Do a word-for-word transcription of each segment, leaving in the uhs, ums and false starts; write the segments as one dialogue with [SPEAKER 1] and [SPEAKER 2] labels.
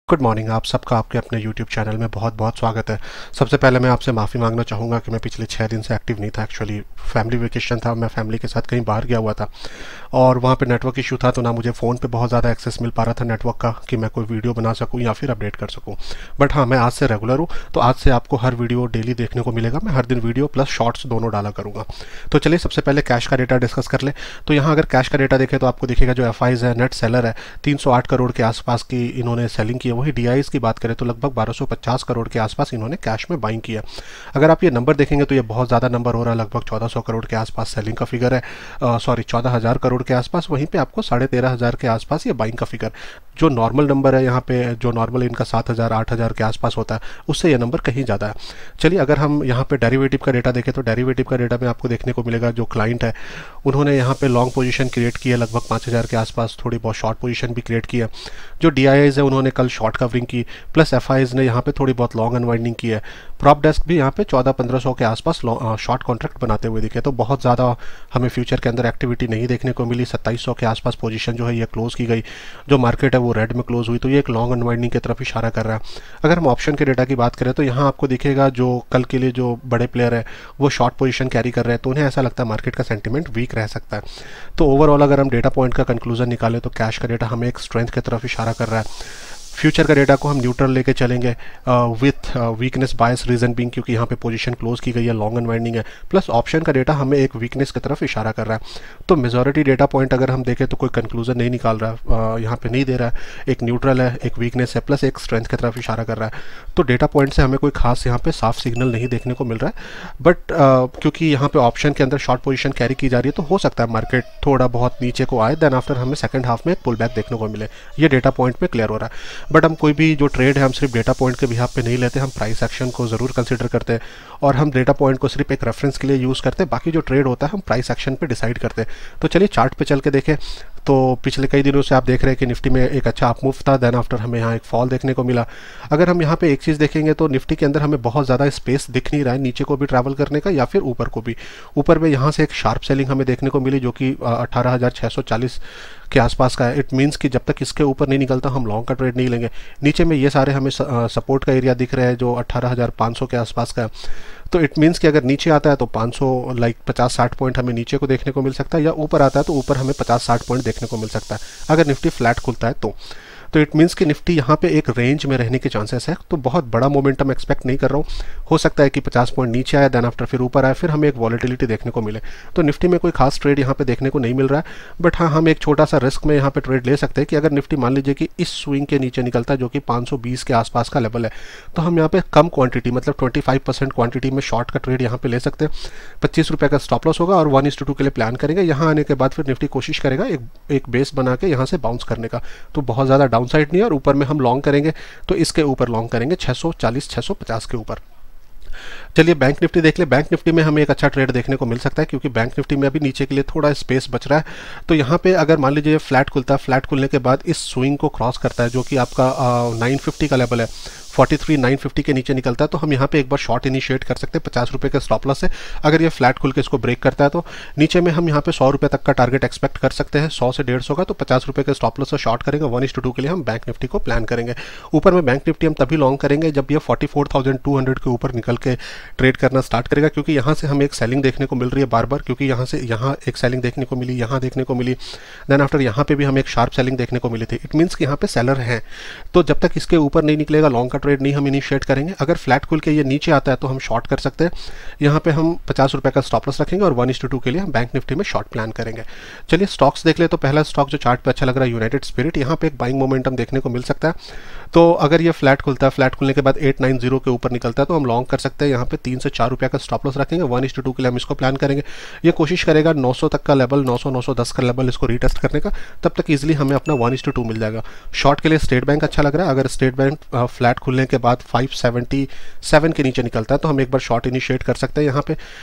[SPEAKER 1] Good morning. आप सबका आपके अपने यूट्यूब चैनल में बहुत बहुत स्वागत है। सबसे पहले मैं आपसे माफ़ी मांगना चाहूँगा कि मैं पिछले छः दिन से एक्टिव नहीं था। एक्चुअली फैमिली वेकेशन था, मैं फैमिली के साथ कहीं बाहर गया हुआ था और वहाँ पे नेटवर्क इशू था, तो ना मुझे फ़ोन पे बहुत ज़्यादा एक्सेस मिल पा रहा था नेटवर्क का कि मैं कोई वीडियो बना सकूँ या फिर अपडेट कर सकूँ। बट हाँ, मैं आज से रेगुलर हूँ, तो आज से आपको हर वीडियो डेली देखने को मिलेगा। मैं हर दिन वीडियो प्लस शॉर्ट्स दोनों डाला करूँगा। तो चलिए सबसे पहले कैश का डेटा डिस्कस कर ले। तो यहाँ अगर कैश का डेटा देखें तो आपको दिखेगा जो एफ आईज है, नेट सेलर है, तीन सौ आठ करोड़ के आसपास की इन्होंने सेलिंग की है। वही डी आईज की बात करें तो लगभग बारह सौ पचास करोड़ के आसपास इन्होंने कैश में बाइंग किया। अगर आप ये नंबर देखेंगे तो ये बहुत ज़्यादा नंबर हो रहा है, लगभग चौदह सौ करोड़ के आसपास सेलिंग का फिगर है। सॉरी चौदह हज़ार करोड़ के आसपास। वहीं पे आपको साढ़े तेरह हज़ार के आसपास ये बाइंग का फिगर, जो नॉर्मल नंबर है यहाँ पे, जो नॉर्मल इनका सात हज़ार आठ हज़ार के आसपास होता है, उससे ये नंबर कहीं ज़्यादा है। चलिए अगर हम यहाँ पे डेरिवेटिव का डेटा देखें तो डेरिवेटिव का डेटा में आपको देखने को मिलेगा जो क्लाइंट है उन्होंने यहाँ पे लॉन्ग पोजीशन क्रिएट की है, लगभग पाँच हज़ार के आसपास। थोड़ी बहुत शॉर्ट पोजीशन भी क्रिएट की है। जो डी आई आईज है उन्होंने कल शॉर्ट कवरिंग की, प्लस एफ आईज ने यहाँ पे थोड़ी बहुत लॉन्ग अनवाइंडिंग की है। प्रॉप डेस्क भी यहाँ पे चौदह पंद्रह सौ के आसपास शॉर्ट कॉन्ट्रैक्ट बनाते हुए दिखे। तो बहुत ज़्यादा हमें फ्यूचर के अंदर एक्टिविटी नहीं देखने को मिली। सत्ताईस सौ के आसपास पोजीशन जो है ये क्लोज की गई। जो मार्केट है वो रेड में क्लोज हुई, तो ये एक लॉन्ग अनवाइंडिंग की तरफ इशारा कर रहा है। अगर हम ऑप्शन के डेटा की बात करें तो यहाँ आपको दिखेगा जो कल के लिए जो बड़े प्लेयर है वो शॉर्ट पोजीशन कैरी कर रहे हैं, तो उन्हें ऐसा लगता है मार्केट का सेंटीमेंट वीक रह सकता है। तो ओवरऑल अगर हम डेटा पॉइंट का कंक्लूजन निकालें तो कैश का डेटा हमें एक स्ट्रेंथ की तरफ इशारा कर रहा है। फ्यूचर का डेटा को हम न्यूट्रल लेके चलेंगे with weakness bias, reason being क्योंकि यहाँ पे पोजीशन क्लोज की गई है, लॉन्ग अनवाइंडिंग है। प्लस ऑप्शन का डेटा हमें एक वीकनेस की तरफ इशारा कर रहा है। तो मेजॉरिटी डेटा पॉइंट अगर हम देखें तो कोई कंक्लूजन नहीं निकाल रहा है, यहाँ पे नहीं दे रहा है। एक न्यूट्रल है, एक वीकनेस है, प्लस एक स्ट्रेंथ की तरफ इशारा कर रहा है। तो डेटा पॉइंट से हमें कोई खास यहाँ पे साफ सिग्नल नहीं देखने को मिल रहा है। बट क्योंकि यहाँ पे ऑप्शन के अंदर शॉर्ट पोजीशन कैरी की जा रही है, तो हो सकता है मार्केट थोड़ा बहुत नीचे को आए, देन आफ्टर हमें सेकंड हाफ में एक पुल बैक देखने को मिले। ये डेटा पॉइंट में क्लियर हो रहा है। बट हम कोई भी जो ट्रेड है हम सिर्फ डेटा पॉइंट के बिहाफ पे नहीं लेते, हम प्राइस एक्शन को ज़रूर कंसीडर करते हैं और हम डेटा पॉइंट को सिर्फ एक रेफरेंस के लिए यूज़ करते हैं। बाकी जो ट्रेड होता है हम प्राइस एक्शन पे डिसाइड करते हैं। तो चलिए चार्ट पे चल के देखें। तो पिछले कई दिनों से आप देख रहे हैं कि निफ्टी में एक अच्छा अप मूव था, देन आफ्टर हमें यहाँ एक फॉल देखने को मिला। अगर हम यहाँ पे एक चीज़ देखेंगे तो निफ्टी के अंदर हमें बहुत ज़्यादा स्पेस दिख नहीं रहा है नीचे को भी ट्रैवल करने का या फिर ऊपर को भी। ऊपर में यहाँ से एक शार्प सेलिंग हमें देखने को मिली जो कि अठारह हज़ार छः सौ चालीस के आसपास का है। इट मीन्स कि जब तक इसके ऊपर नहीं निकलता हम लॉन्ग का ट्रेड नहीं लेंगे। नीचे में ये सारे हमें सपोर्ट का एरिया दिख रहा है जो अठारह हज़ार पाँच सौ के आसपास का है। तो इट मीन्स कि अगर नीचे आता है तो पाँच सौ लाइक पचास साठ पॉइंट हमें नीचे को देखने को मिल सकता है, या ऊपर आता है तो ऊपर हमें पचास साठ पॉइंट देखने को मिल सकता है अगर निफ्टी फ्लैट खुलता है तो। तो इट मीन्स कि निफ्टी यहाँ पे एक रेंज में रहने के चांसेस है। तो बहुत बड़ा मोमेंटम एक्सपेक्ट नहीं कर रहा हूँ। हो सकता है कि पचास पॉइंट नीचे आया, देन आफ्टर फिर ऊपर आए, फिर हमें एक वॉलेटिलिटी देखने को मिले। तो निफ्टी में कोई खास ट्रेड यहाँ पे देखने को नहीं मिल रहा है। बट हाँ, हम एक छोटा सा रिस्क में यहाँ पे ट्रेड ले सकते हैं कि अगर निफ्टी मान लीजिए कि इस स्विंग के नीचे निकलता है जो कि पाँच सौ बीस के आसपास का लेवल है, तो हम यहाँ पे कम क्वांटिटी मतलब पच्चीस परसेंट क्वांटिटी में शॉर्ट का ट्रेड यहाँ पे ले सकते हैं। पच्चीस रुपये का स्टॉप लॉस होगा और वन इस टू टू के लिए प्लान करेंगे। यहाँ आने के बाद फिर निफ्टी कोशिश करेगा एक एक बेस बना के यहाँ से बाउंस करने का। तो बहुत ज़्यादा डाउन साइड नहीं है और ऊपर में हम लॉन्ग करेंगे तो इसके ऊपर लॉन्ग करेंगे छह सौ चालीस छह सौ पचास के ऊपर। चलिए बैंक निफ्टी देख ले। बैंक निफ्टी में हमें एक अच्छा ट्रेड देखने को मिल सकता है क्योंकि बैंक निफ्टी में अभी नीचे के लिए थोड़ा स्पेस बच रहा है। तो यहाँ पे अगर मान लीजिए फ्लैट खुलता है, फ्लैट खुलने के बाद इस स्विंग को क्रॉस करता है जो कि आपका नाइन फिफ्टी का लेवल है, फोर्टी थ्री नाइन फिफ्टी के नीचे निकलता है, तो हम यहाँ पे एक बार शॉर्ट इनिशिएट कर सकते हैं पचास रुपये के स्टॉप लॉस से। अगर ये फ्लैट खुल के इसको ब्रेक करता है तो नीचे में हम यहाँ पे सौ रुपये तक का टारगेट एक्सपेक्ट कर सकते हैं। सौ से डेढ़ सौ का, तो पचास रुपये के स्टॉप लॉस से शॉर्ट करेंगे। वन इस टू टू के लिए हम बैंक निफ्टी को प्लान करेंगे। ऊपर में बैंक निफ्टी हम तभी लॉन्ग करेंगे जब ये forty four thousand two hundred के ऊपर निकल के ट्रेड करना स्टार्ट करेगा, क्योंकि यहाँ से हमें एक सेलिंग देखने को मिल रही है बार बार, क्योंकि यहाँ से यहाँ एक सेलिंग देखने को मिली, यहाँ देखने को मिली, देन आफ्टर यहाँ पे भी हमें एक शार्प सेलिंग देखने को मिली थी। इट मीन्स कि यहाँ पे सेलर हैं। तो जब तक इसके ऊपर नहीं निकलेगा लॉन्ग का ट्रेड नहीं हम इनिशिएट करेंगे। अगर फ्लैट खुल के ये नीचे आता है तो हम शॉर्ट कर सकते हैं। यहाँ पे हम पचास रुपये का स्टॉप लॉस रखेंगे और वन इस टू टू के लिए हम बैंक निफ्टी में शॉर्ट प्लान करेंगे। चलिए स्टॉक्स देख ले। तो पहला स्टॉक जो चार्ट पे अच्छा लग रहा है यूनाइटेड स्पिरिट, यहाँ पे एक बाइंग मोमेंटम देखने को मिल सकता है। तो अगर ये फ्लैट खुलता है, फ्लैट खुलने के बाद एट नाइन जीरो के ऊपर निकलता है तो हम लॉन्ग कर सकते हैं। यहाँ पे तीन से चार रुपये का स्टॉप लॉस रखेंगे। वन इस टू टू के लिए हम इसको प्लान करेंगे। ये कोशिश करेगा नौ सौ तक का लेवल, नौ सौ नौ सौ दस का लेवल इसको रीटेस्ट करने का, तब तक इजिली हमें अपना वन इस टू टू मिल जाएगा। शॉर्ट के लिए स्टेट बैंक अच्छा लग रहा है। अगर स्टेट बैंक फ्लैट खुलने के बाद फाइव सेवेंटी सेवन के नीचे निकलता है तो हम एक बार शॉर्ट इनिशिएट कर सकते हैं यहाँ पे।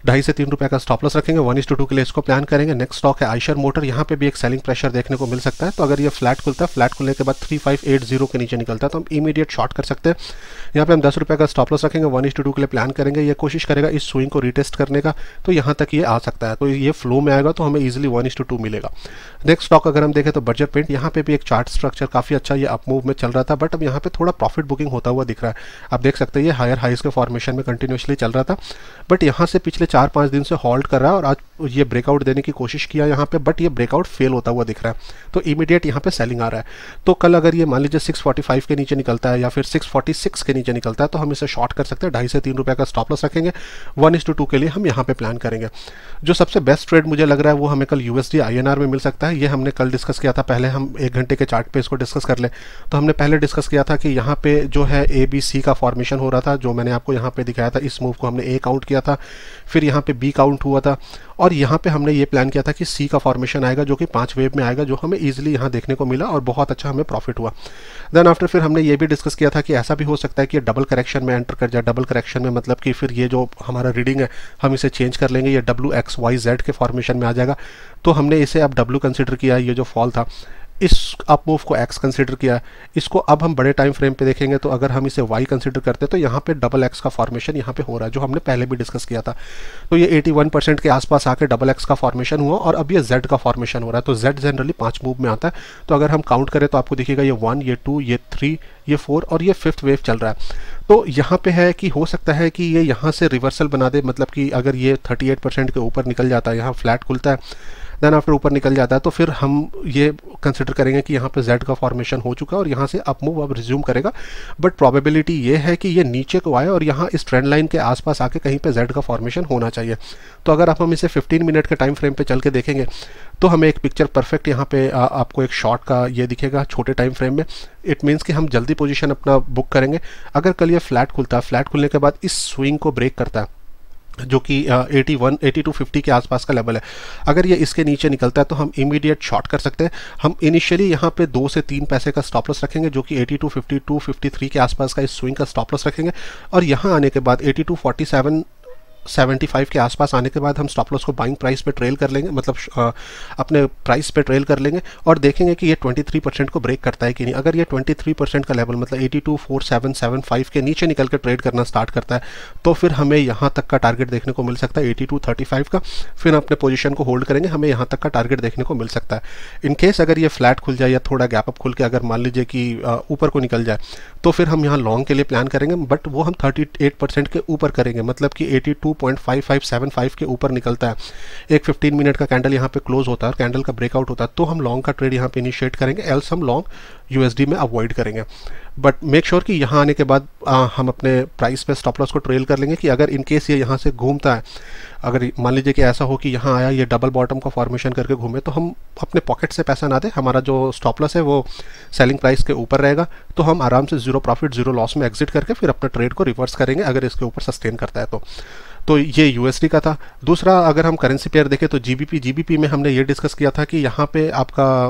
[SPEAKER 1] ढाई से तीन रुपये का स्टॉप लॉस रखेंगे, वन इस टू टू के लिए इसको प्लान करेंगे। नेक्स्ट स्टॉक है आयशर मोटर, यहाँ पे भी एक सेलिंग प्रेशर देखने को मिल सकता है। तो अगर ये फ्लैट खुलता है, फ्लैट खुलने के बाद थ्री फाइव एट जीरो के नीचे निकलता है तो हम इमीडिएट शॉर्ट कर सकते हैं। यहाँ पे हम दस रुपये का स्टॉप लॉस रखेंगे, वन इस टू टू के लिए प्लान करेंगे। ये कोशिश करेगा इस स्विंग को रिटेस्ट करने का, तो यहाँ तक ये आ सकता है, तो ये फ्लो में आएगा तो हमें easily one is to two मिलेगा। नेक्स्ट स्टॉक अगर हम देखें तो बर्जर पेंट, यहाँ पे भी एक चार्ट स्ट्रक्चर काफ़ी अच्छा ये अप मूव में चल रहा था, बट अब यहाँ पे थोड़ा प्रॉफिट बुकिंग होता हुआ दिख रहा है। आप देख सकते हैं ये हायर हाइज के फॉर्मेशन में कंटिन्यूसली चल रहा था, बट यहाँ से पिछले चार पाँच दिन से हॉल्ट कर रहा है और आज ये ब्रेकआउट देने की कोशिश किया यहाँ पे, बट ये ब्रेकआउट फेल होता हुआ दिख रहा है, तो इमीडिएट यहाँ पे सेलिंग आ रहा है। तो कल अगर ये मान लीजिए सिक्स फोर्टी फाइव के नीचे निकलता है या फिर सिक्स फोर्टी सिक्स के नीचे निकलता है तो हम इसे शॉर्ट कर सकते हैं। ढाई से तीन रुपये का स्टॉप लॉस रखेंगे, वन इस टू टू के लिए हम यहाँ पे प्लान करेंगे। जो सबसे बेस्ट ट्रेड मुझे लग रहा है वो हमें कल यूएसडी आईएनआर में मिल सकता है। ये हमने कल डिस्कस किया था, पहले हम एक घंटे के चार्ट पे इसको डिस्कस कर ले। तो हमने पहले डिस्कस किया था कि यहाँ पे जो है ए बी सी का फॉर्मेशन हो रहा था, जो मैंने आपको यहाँ पे दिखाया था। इस मूव को हमने ए काउंट किया था, फिर यहाँ पे बी काउंट हुआ था, और यहाँ पे हमने ये प्लान किया था कि सी का फॉर्मेशन आएगा जो कि पांच वेव में आएगा, जो हमें इजीली यहाँ देखने को मिला और बहुत अच्छा हमें प्रॉफिट हुआ। देन आफ्टर फिर हमने ये भी डिस्कस किया था कि ऐसा भी हो सकता है कि डबल करेक्शन में एंटर कर जाए। डबल करेक्शन में मतलब कि फिर ये जो हमारा रीडिंग है हम इसे चेंज कर लेंगे, ये डब्ल्यू एक्स वाई जेड के फॉर्मेशन में आ जाएगा। तो हमने इसे अब डब्ल्यू कंसिडर किया, ये जो फॉल था इस अप मूव को एक्स कंसिडर किया। इसको अब हम बड़े टाइम फ्रेम पे देखेंगे तो अगर हम इसे वाई कंसिडर करते हैं तो यहाँ पे डबल एक्स का फॉर्मेशन यहाँ पे हो रहा है, जो हमने पहले भी डिस्कस किया था। तो ये इक्यासी परसेंट के आसपास आके डबल एक्स का फॉर्मेशन हुआ और अब ये जेड का फॉर्मेशन हो रहा है। तो जेड जनरली पांच मूव में आता है, तो अगर हम काउंट करें तो आपको दिखेगा ये वन, ये टू, ये थ्री, ये फोर और ये फिफ्थ वेव चल रहा है। तो यहाँ पे है कि हो सकता है कि ये यहाँ से रिवर्सल बना दे, मतलब कि अगर ये अड़तीस परसेंट के ऊपर निकल जाता है, यहाँ फ्लैट खुलता है, देन आफ्टर ऊपर निकल जाता है, तो फिर हम ये कंसिडर करेंगे कि यहाँ पे जेड का फॉर्मेशन हो चुका है और यहाँ से अप मूव अब रिज्यूम करेगा। बट प्रोबेबिलिटी ये है कि ये नीचे को आए और यहाँ इस ट्रेंड लाइन के आसपास आके कहीं पे जेड का फॉर्मेशन होना चाहिए। तो अगर आप हम इसे पंद्रह मिनट के टाइम फ्रेम पे चल के देखेंगे तो हमें एक पिक्चर परफेक्ट यहाँ पे आ, आपको एक शॉर्ट का ये दिखेगा छोटे टाइम फ्रेम में। इट मीन्स कि हम जल्दी पोजीशन अपना बुक करेंगे। अगर कल ये फ्लैट खुलता है, फ्लैट खुलने के बाद इस स्विंग को ब्रेक करता है जो कि eighty one eighty two fifty के आसपास का लेवल है, अगर ये इसके नीचे निकलता है तो हम इमीडिएट शॉर्ट कर सकते हैं। हम इनिशियली यहाँ पे दो से तीन पैसे का स्टॉप लॉस रखेंगे जो कि eighty two fifty two fifty three के आसपास का इस स्विंग का स्टॉप लॉस रखेंगे, और यहाँ आने के बाद eighty two forty seven seventy five के आसपास आने के बाद हम स्टॉप लॉस को बाइंग प्राइस पे ट्रेल कर लेंगे, मतलब आ, अपने प्राइस पे ट्रेल कर लेंगे और देखेंगे कि ये तेईस परसेंट को ब्रेक करता है कि नहीं। अगर ये तेईस परसेंट का लेवल मतलब बयासी फोर सेवन सेवन फाइव के नीचे निकल के ट्रेड करना स्टार्ट करता है तो फिर हमें यहाँ तक का टारगेट देखने को मिल सकता है बयासी थर्टी फाइव का। फिर अपने पोजीशन को होल्ड करेंगे, हमें यहाँ तक का टारगेट देखने को मिल सकता है। इन केस अगर ये फ्लैट खुल जाए या थोड़ा गैप अप खुल के अगर मान लीजिए कि ऊपर को निकल जाए तो फिर हम यहाँ लॉन्ग के लिए प्लान करेंगे, बट वो हम अड़तीस परसेंट के ऊपर करेंगे, मतलब कि बयासी point five five seven five के ऊपर निकलता है। एक पंद्रह मिनट का कैंडल यहाँ पे क्लोज होता है और कैंडल का ब्रेकआउट होता है तो हम लॉन्ग का ट्रेड यहाँ पे इनिशिएट करेंगे, एल्स हम लॉन्ग यूएसडी में अवॉइड करेंगे। बट मेक श्योर कि यहाँ आने के बाद आ, हम अपने प्राइस पे स्टॉप लॉस को ट्रेल कर लेंगे कि अगर इनकेस ये यहाँ से घूमता है, अगर मान लीजिए कि ऐसा हो कि यहाँ आया ये डबल बॉटम का फॉर्मेशन करके घूमे तो हम अपने पॉकेट से पैसा ना दें, हमारा जो स्टॉप लॉस है वो सेलिंग प्राइस के ऊपर रहेगा, तो हम आराम से जीरो प्रॉफिट जीरो लॉस में एग्जिट करके फिर अपने ट्रेड को रिवर्स करेंगे अगर इसके ऊपर सस्टेन करता है तो। तो ये यूएसडी का था। दूसरा अगर हम करेंसी पेयर देखें तो जीबीपी जीबीपी में हमने ये डिस्कस किया था कि यहाँ पे आपका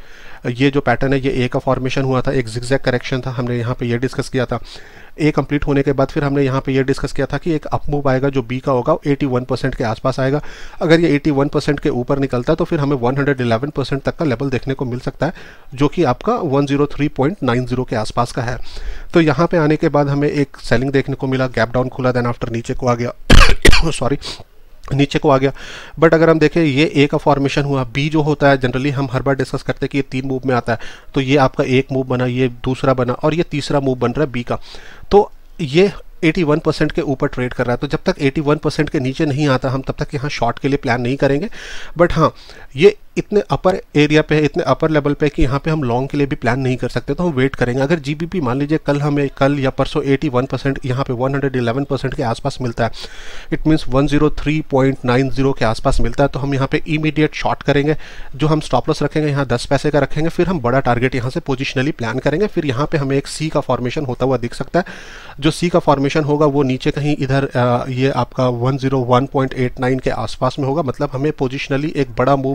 [SPEAKER 1] ये जो पैटर्न है ये ए का फॉर्मेशन हुआ था, एक जिगजैग करेक्शन था, हमने यहाँ पे ये डिस्कस किया था। ए कंप्लीट होने के बाद फिर हमने यहाँ पे ये डिस्कस किया था कि एक अप मूव आएगा जो बी का होगा इक्यासी परसेंट के आसपास आएगा। अगर ये इक्यासी परसेंट के ऊपर निकलता है तो फिर हमें एक सौ ग्यारह परसेंट तक का लेवल देखने को मिल सकता है जो कि आपका एक सौ थ्री पॉइंट नाइन जीरो के आसपास का है। तो यहाँ पे आने के बाद हमें एक सेलिंग देखने को मिला, गैप डाउन खुला, देन आफ्टर नीचे को आ गया सॉरी नीचे को आ गया। बट अगर हम देखें ये ए का फॉर्मेशन हुआ, बी जो होता है जनरली हम हर बार डिस्कस करते हैं कि ये तीन मूव में आता है, तो ये आपका एक मूव बना, ये दूसरा बना और ये तीसरा मूव बन रहा है बी का। तो ये इक्यासी परसेंट के ऊपर ट्रेड कर रहा है, तो जब तक इक्यासी परसेंट के नीचे नहीं आता हम तब तक यहाँ शॉर्ट के लिए प्लान नहीं करेंगे। बट हाँ, ये इतने अपर एरिया पे है, इतने अपर लेवल पे कि यहाँ पे हम लॉन्ग के लिए भी प्लान नहीं कर सकते, तो हम वेट करेंगे। अगर जीबीपी मान लीजिए कल हमें कल या परसों इक्यासी परसेंट यहाँ पे एक सौ ग्यारह परसेंट के आसपास मिलता है, इट मीन्स एक सौ थ्री पॉइंट नाइन जीरो के आसपास मिलता है, तो हम यहाँ पे इमीडिएट शॉर्ट करेंगे। जो हम स्टॉप लॉस रखेंगे यहाँ दस पैसे का रखेंगे, फिर हम बड़ा टारगेट यहाँ से पोजिशनली प्लान करेंगे। फिर यहाँ पे हमें एक सी का फॉर्मेशन होता हुआ दिख सकता है, जो सी का फॉर्मेशन होगा वो नीचे कहीं इधर ये आपका एक सौ वन पॉइंट एट नाइन के आसपास में होगा, मतलब हमें पोजिशनली एक बड़ा मूव यहाँ से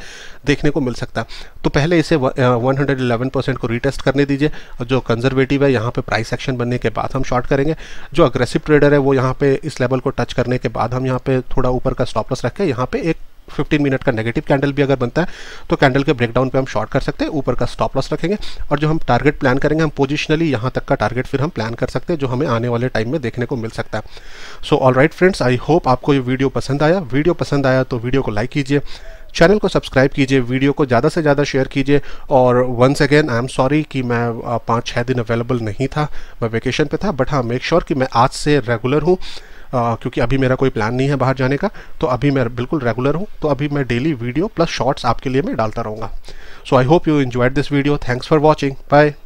[SPEAKER 1] देखने को मिल सकता है। तो पहले इसे वन हंड्रेड इलेवन परसेंट को रीटेस्ट करने दीजिए, और जो कंजर्वेटिव है यहाँ पे प्राइस एक्शन बनने के बाद हम शॉर्ट करेंगे। जो अग्रेसिव ट्रेडर है वो यहाँ पे इस लेवल को टच करने के बाद हम यहाँ पे थोड़ा ऊपर का स्टॉप लॉस रख के यहाँ पे एक फिफ्टीन मिनट का नेगेटिव कैंडल भी अगर बनता है तो कैंडल के ब्रेकडाउन पे हम शॉर्ट कर सकते हैं, ऊपर का स्टॉप लॉस रखेंगे, और जो हम टारगेट प्लान करेंगे हम पोजिशनली यहाँ तक का टारगेट फिर हम प्लान कर सकते हैं जो हमें आने वाले टाइम में देखने को मिल सकता है। So all right friends, I hope आपको ये वीडियो पसंद आया। वीडियो पसंद आया तो वीडियो को लाइक कीजिए, चैनल को सब्सक्राइब कीजिए, वीडियो को ज़्यादा से ज़्यादा शेयर कीजिए। और once again I am sorry कि मैं पाँच छः दिन अवेलेबल नहीं था, मैं वेकेशन पे था, बट हाँ मेक श्योर कि मैं आज से रेगुलर हूँ, Uh, क्योंकि अभी मेरा कोई प्लान नहीं है बाहर जाने का, तो अभी मैं बिल्कुल रेगुलर हूँ। तो अभी मैं डेली वीडियो प्लस शॉर्ट्स आपके लिए मैं डालता रहूँगा। So I hope you enjoyed this video. Thanks for watching. Bye.